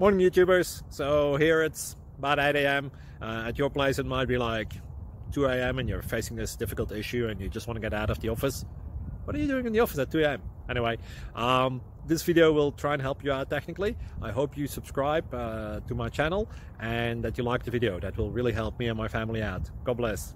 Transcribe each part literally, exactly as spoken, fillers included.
Morning YouTubers. So here it's about eight A M Uh, at your place it might be like two A M and you're facing this difficult issue and you just want to get out of the office. What are you doing in the office at two A M? Anyway, um, this video will try and help you out technically. I hope you subscribe uh, to my channel and that you like the video. That will really help me and my family out. God bless.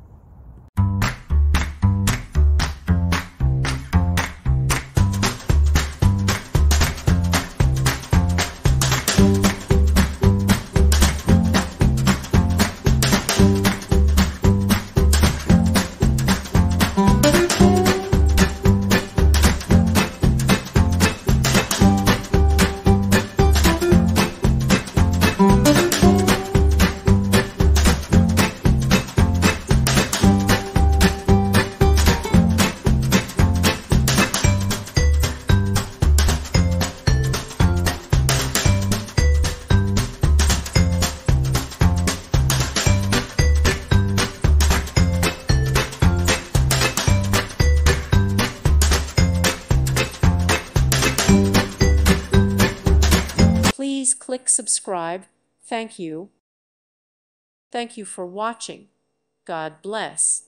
Please click subscribe. Thank you. Thank you for watching. God bless.